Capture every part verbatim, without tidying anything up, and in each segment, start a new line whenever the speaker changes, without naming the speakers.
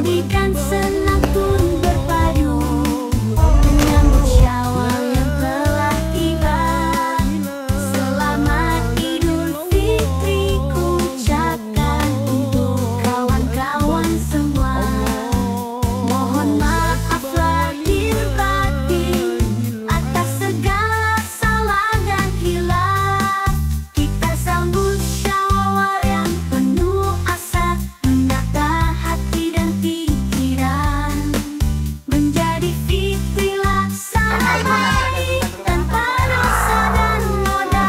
Jadikan senang pun berpadu, menyambut Syawal yang telah tiba. Selamat Idul Fitri ku ucapkan untuk kawan-kawan semua. Mohon maaf lahir batin atas segala salah dan hilaf. Kita sambut Syawal yang penuh asa, menata hati dan pikiran. Menjadi fitri laksana baik tanpa dosa dan noda.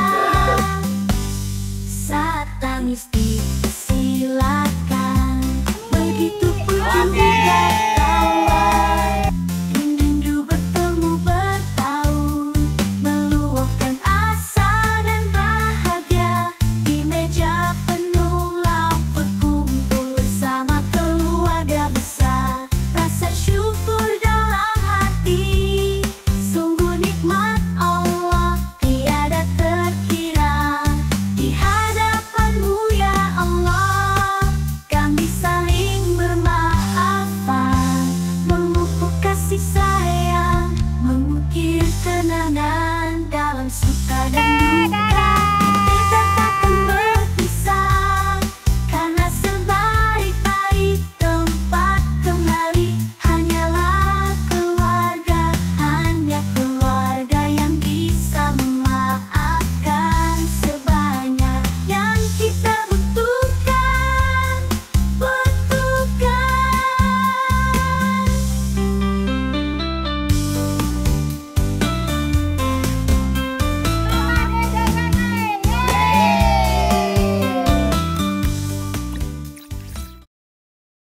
Saat tangis disilakan, begitu pun juga